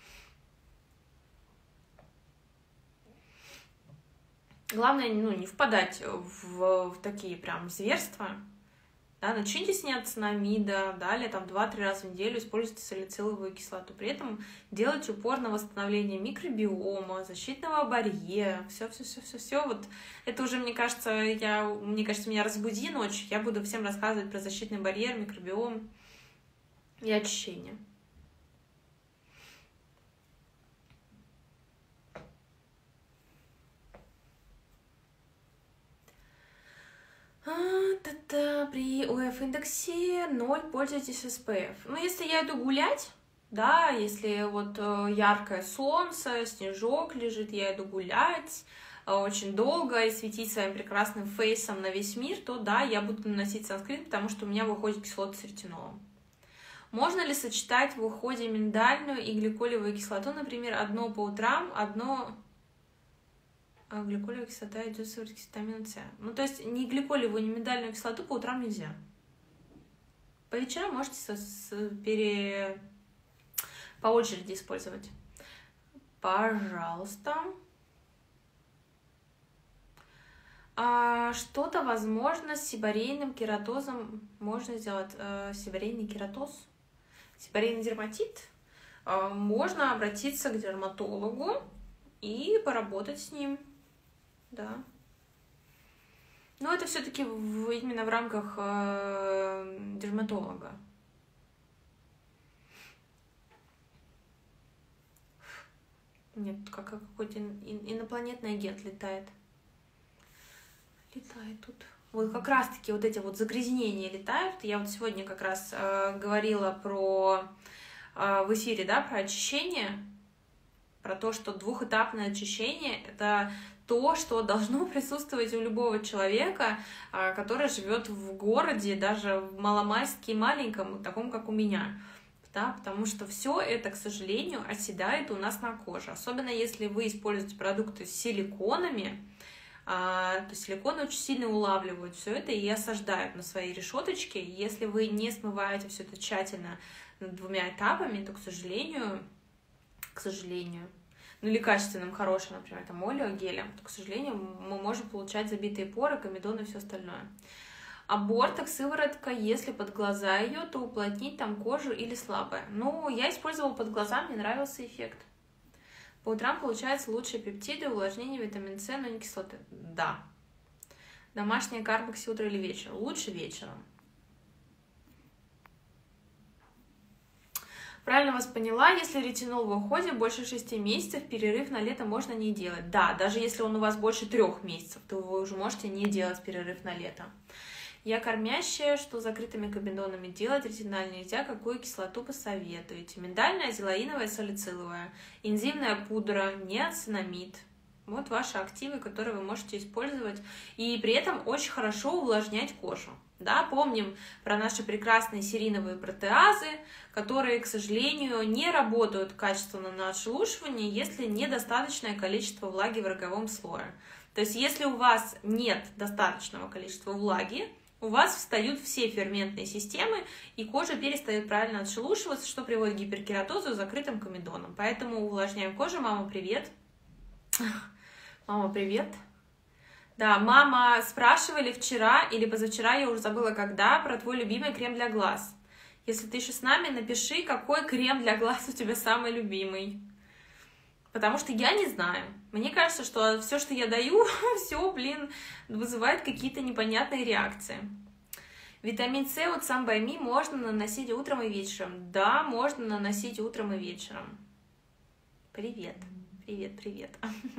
Главное, ну, не впадать в, в такие прям зверства. Да, начните с неоцинамида, далее там два-три раза в неделю используйте салициловую кислоту. При этом делайте упор на восстановление микробиома, защитного барьера, все-все-все-все-все. Вот это уже, мне кажется, я, мне кажется, меня разбуди ночью, я буду всем рассказывать про защитный барьер, микробиом и очищение. А-та-та, при о эф-индексе ноль пользуйтесь эс пэ эф. Ну, если я иду гулять, да, если вот яркое солнце, снежок лежит, я иду гулять очень долго и светить своим прекрасным фейсом на весь мир, то да, я буду наносить санскрин, потому что у меня выходит кислота с ретинолом. Можно ли сочетать в уходе миндальную и гликолевую кислоту, например, одно по утрам, одно... А гликолевая кислота идет с витамином С. Ну, то есть ни гликолевую, ни миндальную кислоту по утрам нельзя. По вечерам можете с, с, пере... по очереди использовать. Пожалуйста. А, что-то, возможно, с сибарейным кератозом можно сделать. А, сибарейный кератоз? Сибарейный дерматит? А, можно обратиться к дерматологу и поработать с ним. Да. Но это все-таки именно в рамках э, дерматолога. Нет, как какой-то инопланетный агент летает. Летает тут. вот как раз-таки вот эти вот загрязнения летают. Я вот сегодня как раз э, говорила про э, в эфире, да, про очищение, про то, что двухэтапное очищение — это то, что должно присутствовать у любого человека, э, который живет в городе, даже в маломальски маленьком, таком, как у меня. Да, потому что все это, к сожалению, оседает у нас на коже. Особенно если вы используете продукты с силиконами, а, то силиконы очень сильно улавливают все это и осаждают на своей решеточке. Если вы не смываете все это тщательно двумя этапами, то, к сожалению, к сожалению, ну или качественным, хорошим, например, там олеогелем, то, к сожалению, мы можем получать забитые поры, комедон и все остальное. А бортекс, сыворотка, если под глаза ее, то уплотнить там кожу или слабая. Ну, я использовала под глаза, мне нравился эффект. По утрам получается лучшие пептиды, увлажнение, витамин С, но не кислоты. Да. Домашняя карбокси утро или вечер? Лучше вечером. Правильно вас поняла, если ретинол в уходе больше шести месяцев, перерыв на лето можно не делать. Да, даже если он у вас больше трех месяцев, то вы уже можете не делать перерыв на лето. Я кормящая, что с закрытыми комедонами делать, ретиналь нельзя, какую кислоту посоветуете? Миндальная, азелаиновая, салициловая, энзимная пудра, неоцинамид. Вот ваши активы, которые вы можете использовать, и при этом очень хорошо увлажнять кожу. Да, помним про наши прекрасные сериновые протеазы, которые, к сожалению, не работают качественно на отшелушивание, если недостаточное количество влаги в роговом слое. То есть, если у вас нет достаточного количества влаги, у вас встают все ферментные системы, и кожа перестает правильно отшелушиваться, что приводит к гиперкератозу и закрытым комедонам. Поэтому увлажняем кожу. Мама, привет. Мама, привет. Да, мама, спрашивали вчера или позавчера, я уже забыла когда, про твой любимый крем для глаз. Если ты еще с нами, напиши, какой крем для глаз у тебя самый любимый. Потому что я не знаю. Мне кажется, что все, что я даю, все, блин, вызывает какие-то непонятные реакции. Витамин С от Сам Бай Ми можно наносить утром и вечером. Да, можно наносить утром и вечером. Привет, привет, привет.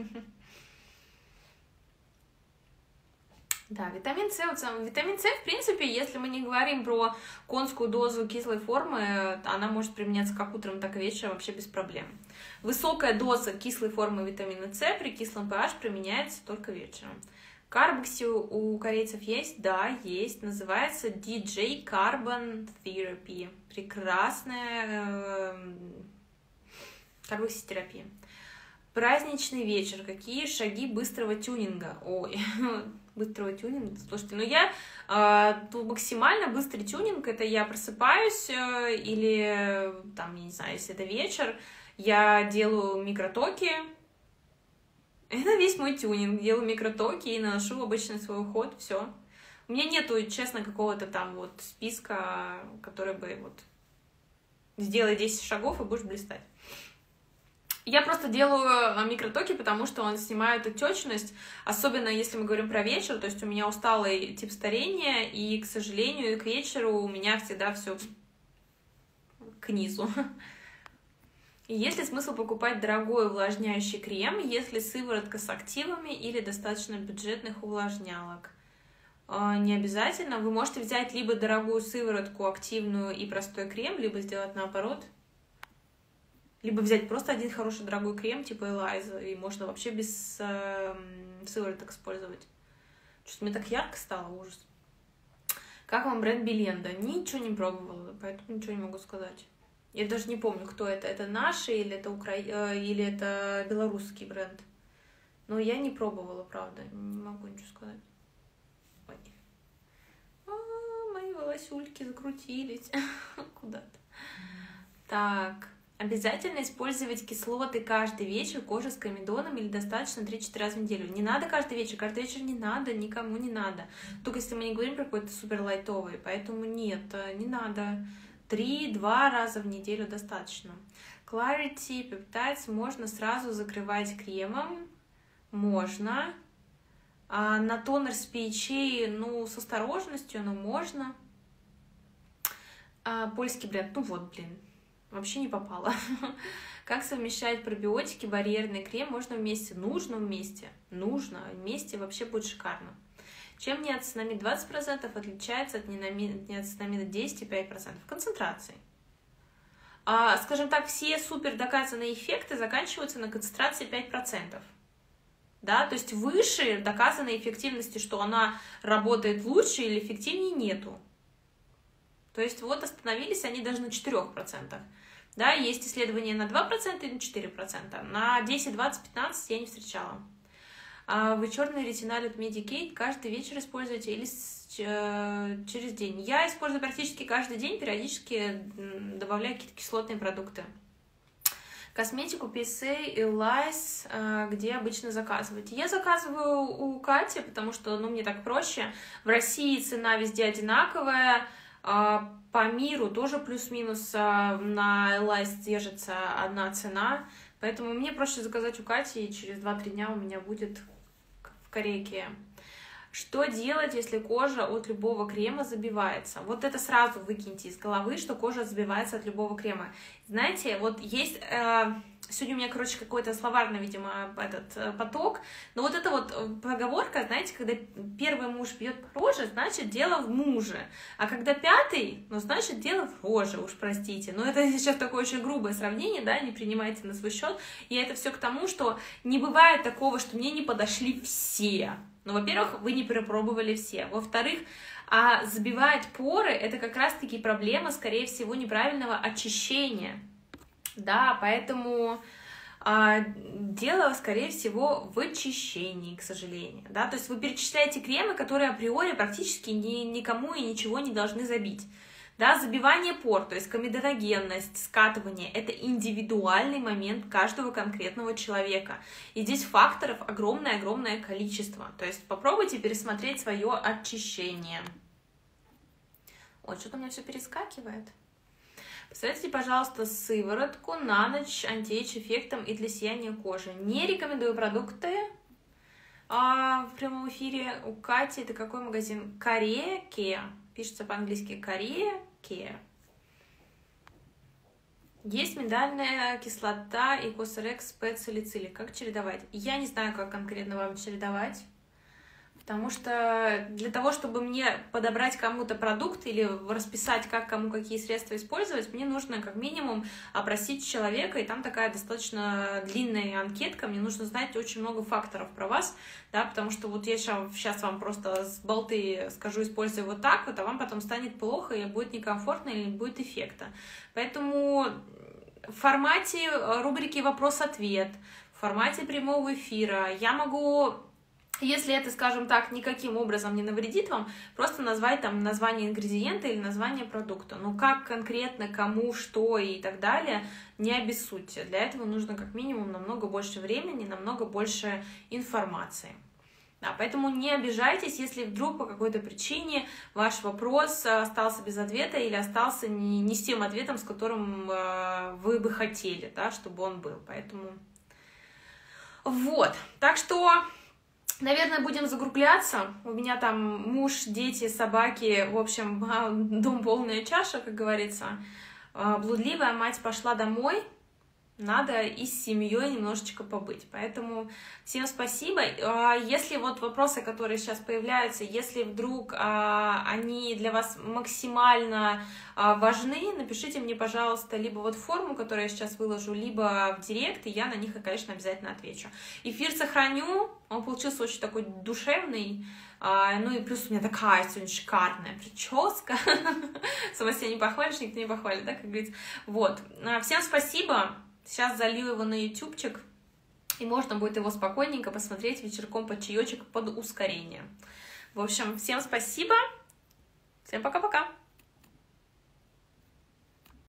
Да, витамин С, вот сам, витамин С, в принципе, если мы не говорим про конскую дозу кислой формы, она может применяться как утром, так и вечером, вообще без проблем. Высокая доза кислой формы витамина С при кислом pH применяется только вечером. Карбокси у корейцев есть? Да, есть. Называется ди джей Carbon Therapy. Прекрасная э, карбокситерапия. Праздничный вечер. Какие шаги быстрого тюнинга? Ой, быстрого тюнинга? Слушайте, ну я э, максимально быстрый тюнинг, это я просыпаюсь э, или, там, я не знаю, если это вечер, я делаю микротоки. Это весь мой тюнинг. Делаю микротоки и наношу обычный свой уход, все. У меня нету, честно, какого-то там вот списка, который бы вот сделай десять шагов и будешь блистать. Я просто делаю микротоки, потому что он снимает отечность, особенно если мы говорим про вечер, то есть у меня усталый тип старения, и, к сожалению, к вечеру у меня всегда все к низу. И есть ли смысл покупать дорогой увлажняющий крем, если сыворотка с активами или достаточно бюджетных увлажнялок? Не обязательно. Вы можете взять либо дорогую сыворотку, активную и простой крем, либо сделать наоборот. Либо взять просто один хороший дорогой крем, типа Элайза, и можно вообще без э, сывороток использовать. Что-то мне так ярко стало, ужас. Как вам бренд Беленда? Ничего не пробовала, поэтому ничего не могу сказать. Я даже не помню, кто это. Это наши или это, укра... или это белорусский бренд. Но я не пробовала, правда. Не могу ничего сказать. Ой. А, мои волосюльки закрутились куда-то. Так. Обязательно использовать кислоты каждый вечер, кожа с комедоном, или достаточно три-четыре раза в неделю. Не надо каждый вечер, каждый вечер не надо, никому не надо. Только если мы не говорим про какой-то супер лайтовый, поэтому нет, не надо. Три-два раза в неделю достаточно. Clarity Peptides можно сразу закрывать кремом, можно. А на тонер с пи эйч эй, ну, с осторожностью, но можно. А польский бренд, ну вот, блин. Вообще не попало. Как совмещать пробиотики, барьерный крем? Можно вместе? Нужно вместе. Нужно. Вместе вообще будет шикарно. Чем неоцинамид двадцать процентов отличается от неоцинамида десять и пять процентов? Концентрацией. А, скажем так, все супер доказанные эффекты заканчиваются на концентрации пять процентов. Да, то есть выше доказанной эффективности, что она работает лучше или эффективнее, нету. То есть вот остановились они даже на четырёх процентах. Да, есть исследования на два процента и на четыре процента. На десять, двадцать, пятнадцать я не встречала. А вы черный ретиноль от Medik8 каждый вечер используете или с, э, через день? Я использую практически каждый день, периодически добавляю какие-то кислотные продукты. Косметику пи эс эй и Lice, э, где обычно заказываете? Я заказываю у Кати, потому что ну, мне так проще. В России цена везде одинаковая. По миру тоже плюс-минус на Lice держится одна цена, поэтому мне проще заказать у Кати, и через два-три дня у меня будет в корейке. Что делать, если кожа от любого крема забивается? Вот это сразу выкиньте из головы, что кожа забивается от любого крема. Знаете, вот есть... Э, сегодня у меня, короче, какой-то словарный, видимо, этот поток, но вот эта вот поговорка, знаете, когда первый муж бьет по роже, значит, дело в муже, а когда пятый, ну, значит, дело в роже, уж простите. Но это сейчас такое очень грубое сравнение, да, не принимайте на свой счет. И это все к тому, что не бывает такого, что мне не подошли все. Ну, во-первых, вы не перепробовали все. Во-вторых, а забивать поры — это как раз-таки проблема, скорее всего, неправильного очищения. Да, поэтому а, дело, скорее всего, в очищении, к сожалению. Да? То есть вы перечисляете кремы, которые априори практически ни, никому и ничего не должны забить. Да? Забивание пор, то есть комедоногенность, скатывание — это индивидуальный момент каждого конкретного человека. И здесь факторов огромное-огромное количество. То есть попробуйте пересмотреть свое очищение. Вот, что-то у меня все перескакивает. Посоветуйте, пожалуйста, сыворотку на ночь антиэйдж-эффектом и для сияния кожи. Не рекомендую продукты а, в прямом эфире. У Кати это какой магазин? Корея Care. Пишется по-английски Корея Care. Есть миндальная кислота и Косрекс специлицилик. Как чередовать? Я не знаю, как конкретно вам чередовать. Потому что для того, чтобы мне подобрать кому-то продукт или расписать, как кому какие средства использовать, мне нужно как минимум опросить человека, и там такая достаточно длинная анкетка, мне нужно знать очень много факторов про вас, да, потому что вот я сейчас вам просто с болты скажу, используй вот так вот, а вам потом станет плохо, и будет некомфортно, или не будет эффекта. Поэтому в формате рубрики «Вопрос-ответ», в формате прямого эфира я могу... Если это, скажем так, никаким образом не навредит вам, просто назвать там название ингредиента или название продукта. Но как конкретно, кому, что и так далее, не обессудьте. Для этого нужно как минимум намного больше времени, намного больше информации. Да, поэтому не обижайтесь, если вдруг по какой-то причине ваш вопрос остался без ответа или остался не, не с тем ответом, с которым э, вы бы хотели, да, чтобы он был. Поэтому вот. Так что... Наверное, будем закругляться. У меня там муж, дети, собаки, в общем, дом полная чаша, как говорится. Блудливая мать пошла домой, надо и с семьей немножечко побыть. Поэтому всем спасибо. Если вот вопросы, которые сейчас появляются, если вдруг они для вас максимально важны, напишите мне, пожалуйста, либо вот форму, которую я сейчас выложу, либо в директ, и я на них, конечно, обязательно отвечу. Эфир сохраню, он получился очень такой душевный. Ну и плюс у меня такая сегодня шикарная прическа. Сама себя не похвалишь, никто не похвалит, да, как говорится. Вот. Всем спасибо. Сейчас залью его на ютубчик, и можно будет его спокойненько посмотреть вечерком под чаечек под ускорение. В общем, всем спасибо. Всем пока-пока.